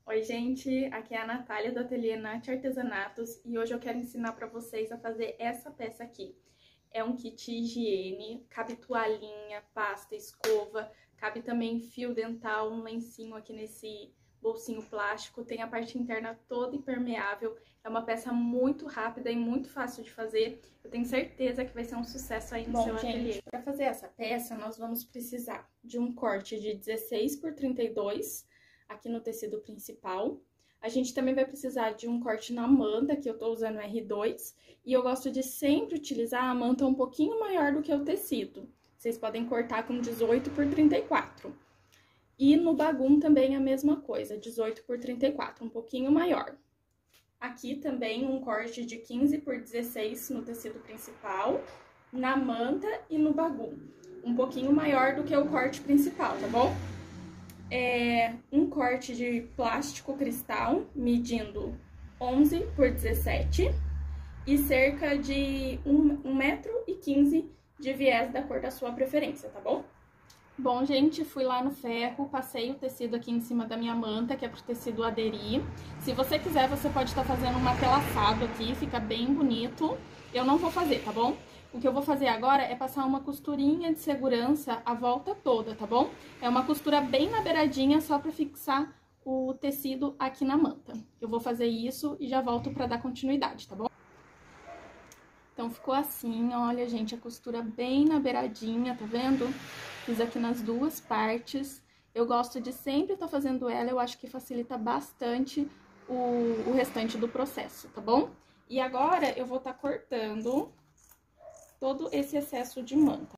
Oi, gente, aqui é a Natália do Ateliê Nath Artesanatos e hoje eu quero ensinar para vocês a fazer essa peça aqui. É um kit higiene, cabe toalhinha, pasta, escova, cabe também fio dental, um lencinho aqui nesse bolsinho plástico, tem a parte interna toda impermeável, é uma peça muito rápida e muito fácil de fazer, eu tenho certeza que vai ser um sucesso aí no seu ateliê. Para fazer essa peça, nós vamos precisar de um corte de 16 por 32, aqui no tecido principal. A gente também vai precisar de um corte na manta, que eu tô usando R2, e eu gosto de sempre utilizar a manta um pouquinho maior do que o tecido. Vocês podem cortar com 18 por 34. E no bagum também a mesma coisa, 18 por 34, um pouquinho maior. Aqui também um corte de 15 por 16 no tecido principal, na manta e no bagum. Um pouquinho maior do que o corte principal, tá bom? Um corte de plástico cristal, medindo 11 por 17 e cerca de 1,15 m de viés da cor da sua preferência, tá bom? Bom, gente, fui lá no ferro, passei o tecido aqui em cima da minha manta, que é pro tecido aderir. Se você quiser, você pode estar fazendo um matelaçado aqui, fica bem bonito. Eu não vou fazer, tá bom? O que eu vou fazer agora é passar uma costurinha de segurança a volta toda, tá bom? É uma costura bem na beiradinha, só pra fixar o tecido aqui na manta. Eu vou fazer isso e já volto pra dar continuidade, tá bom? Então, ficou assim, olha, gente, a costura bem na beiradinha, tá vendo? Fiz aqui nas duas partes. Eu gosto de sempre estar fazendo ela, eu acho que facilita bastante o restante do processo, tá bom? E agora, eu vou estar cortando todo esse excesso de manta.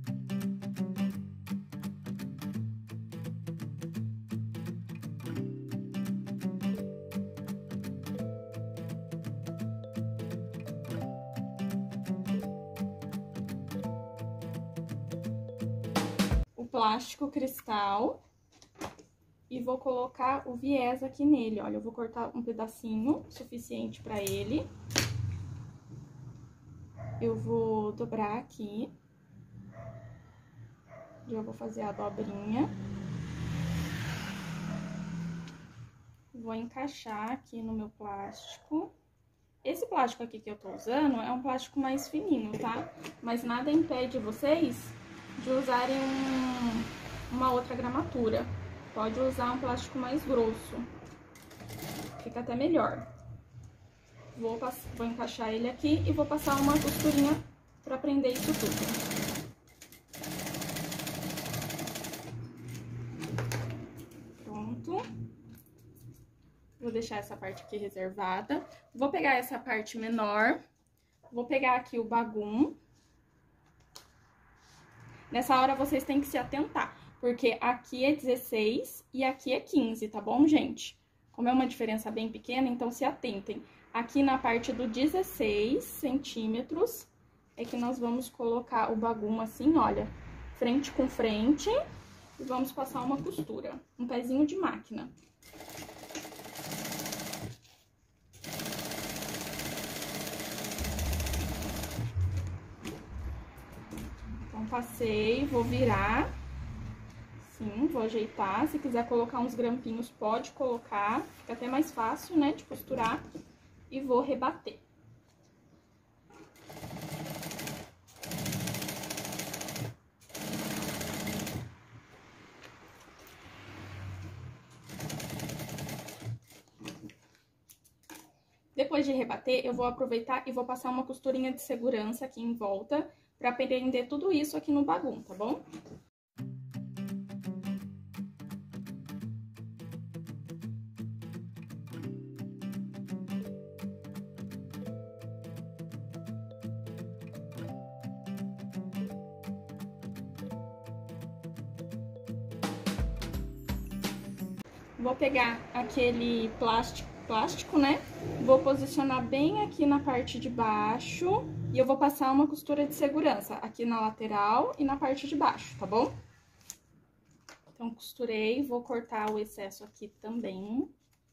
O plástico cristal e vou colocar o viés aqui nele, olha, eu vou cortar um pedacinho suficiente para ele. Eu vou dobrar aqui, já vou fazer a dobrinha. Vou encaixar aqui no meu plástico. Esse plástico aqui que eu tô usando é um plástico mais fininho, tá? Mas nada impede vocês de usarem uma outra gramatura. Pode usar um plástico mais grosso, fica até melhor. Vou encaixar ele aqui e vou passar uma costurinha pra prender isso tudo. Pronto. Vou deixar essa parte aqui reservada. Vou pegar essa parte menor, vou pegar aqui o bagum. Nessa hora vocês têm que se atentar, porque aqui é 16 e aqui é 15, tá bom, gente? Como é uma diferença bem pequena, então se atentem. Aqui na parte do 16 centímetros é que nós vamos colocar o bagum assim, olha, frente com frente, e vamos passar uma costura, um pezinho de máquina. Então, passei, vou virar, sim, vou ajeitar. Se quiser colocar uns grampinhos, pode colocar, fica até mais fácil, né, de costurar. E vou rebater. Depois de rebater, eu vou aproveitar e vou passar uma costurinha de segurança aqui em volta, pra prender tudo isso aqui no bagum, tá bom? Vou pegar aquele plástico, né? Vou posicionar bem aqui na parte de baixo e eu vou passar uma costura de segurança aqui na lateral e na parte de baixo, tá bom? Então, costurei, vou cortar o excesso aqui também.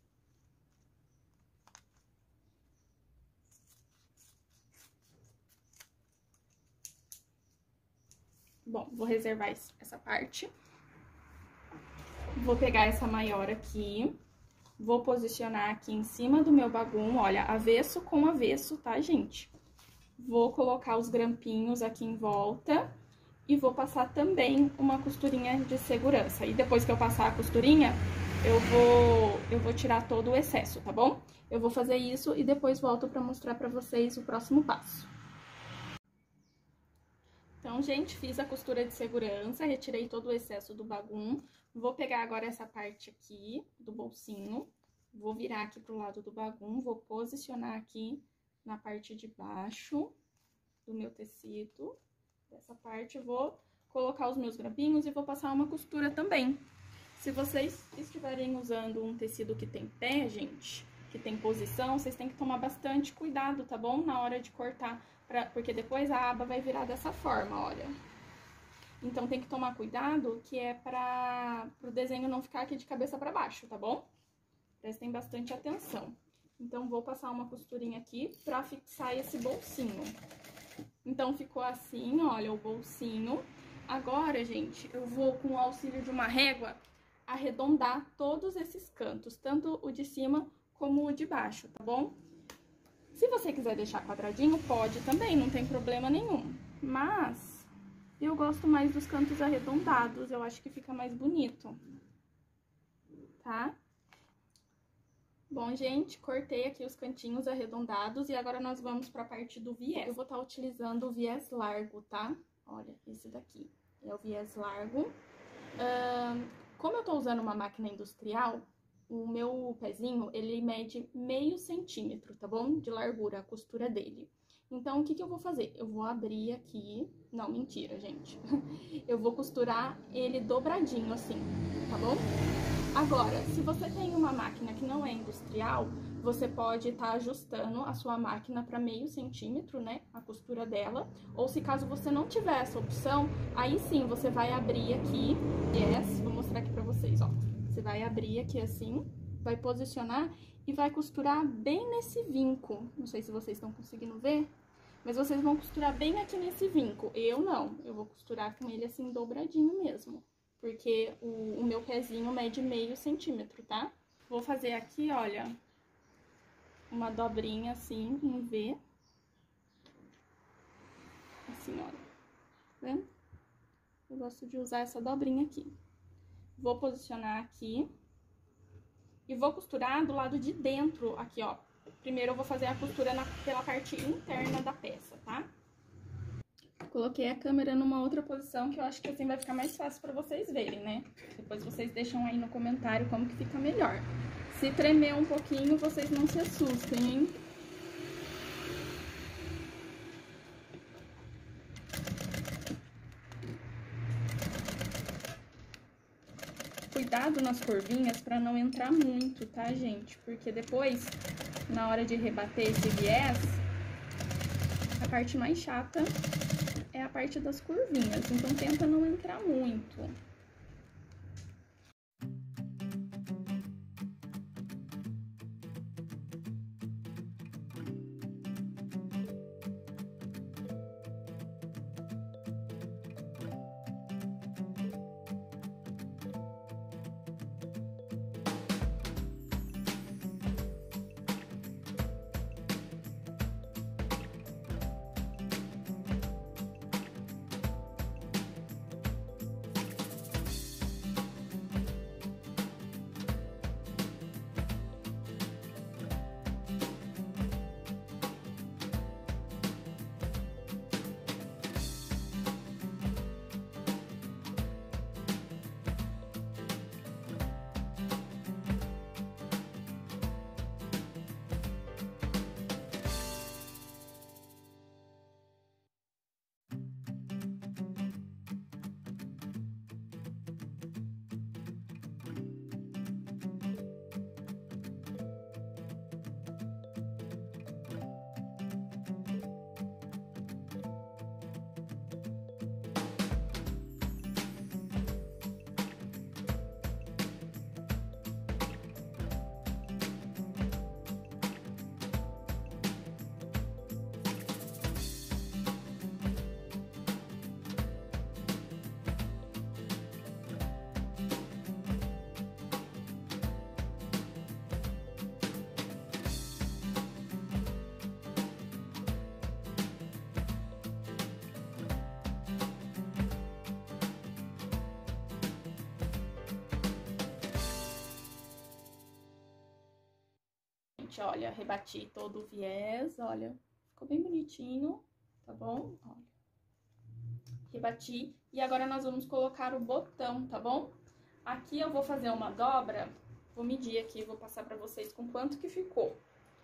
Bom, vou reservar essa parte. Vou pegar essa maior aqui, Vou posicionar aqui em cima do meu bagum, olha, avesso com avesso, tá, gente? Vou colocar os grampinhos aqui em volta e vou passar também uma costurinha de segurança. E depois que eu passar a costurinha, eu vou tirar todo o excesso, tá bom? Eu vou fazer isso e depois volto pra mostrar pra vocês o próximo passo. Então, gente, fiz a costura de segurança, retirei todo o excesso do bagum. Vou pegar agora essa parte aqui do bolsinho, vou virar aqui pro lado do bagum, vou posicionar aqui na parte de baixo do meu tecido. Dessa parte, vou colocar os meus grampinhos e vou passar uma costura também. Se vocês estiverem usando um tecido que tem pé, gente, que tem posição, vocês têm que tomar bastante cuidado, tá bom? Na hora de cortar, porque depois a aba vai virar dessa forma, olha. Então, tem que tomar cuidado, que é pro desenho não ficar aqui de cabeça pra baixo, tá bom? Prestem bastante atenção. Então, vou passar uma costurinha aqui pra fixar esse bolsinho. Então, ficou assim, olha, o bolsinho. Agora, gente, eu vou, com o auxílio de uma régua, arredondar todos esses cantos, tanto o de cima como o de baixo, tá bom? Se você quiser deixar quadradinho, pode também, não tem problema nenhum. Mas eu gosto mais dos cantos arredondados, eu acho que fica mais bonito, tá? Bom, gente, cortei aqui os cantinhos arredondados e agora nós vamos pra parte do viés. Eu vou estar utilizando o viés largo, tá? Olha, esse daqui é o viés largo. Como eu tô usando uma máquina industrial, o meu pezinho, ele mede meio centímetro, tá bom? De largura, a costura dele. Então, o que eu vou fazer? Eu vou abrir aqui... Não, mentira, gente. Eu vou costurar ele dobradinho, assim, tá bom? Agora, se você tem uma máquina que não é industrial, você pode estar ajustando a sua máquina para meio centímetro, né? A costura dela. Ou se caso você não tiver essa opção, aí sim, você vai abrir aqui... vou mostrar aqui pra vocês, ó. Você vai abrir aqui assim, vai posicionar e vai costurar bem nesse vinco. Não sei se vocês estão conseguindo ver, mas vocês vão costurar bem aqui nesse vinco. Eu não, eu vou costurar com ele assim dobradinho mesmo, porque o meu pezinho mede meio centímetro, tá? Vou fazer aqui, olha, uma dobrinha assim em V. Assim, olha, tá vendo? Eu gosto de usar essa dobrinha aqui. Vou posicionar aqui e vou costurar do lado de dentro aqui, ó. Primeiro eu vou fazer a costura pela parte interna da peça, tá? Coloquei a câmera numa outra posição que eu acho que assim vai ficar mais fácil pra vocês verem, né? Depois vocês deixam aí no comentário como que fica melhor. Se tremer um pouquinho, vocês não se assustem, hein? Cuidado nas curvinhas pra não entrar muito, tá, gente? Porque depois, na hora de rebater esse viés, a parte mais chata é a parte das curvinhas. Então, tenta não entrar muito. olha, rebati todo o viés, olha. Ficou bem bonitinho, tá bom? Olha. Rebati. E agora nós vamos colocar o botão, tá bom? Aqui eu vou fazer uma dobra, vou medir aqui, vou passar pra vocês com quanto que ficou.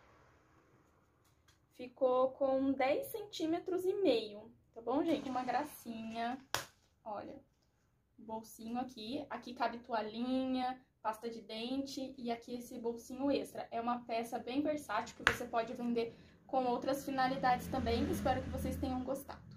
Ficou com 10 centímetros e meio, tá bom, gente? Uma gracinha, olha, bolsinho aqui. Aqui cabe toalhinha, pasta de dente e aqui esse bolsinho extra. É uma peça bem versátil que você pode vender com outras finalidades também. Espero que vocês tenham gostado.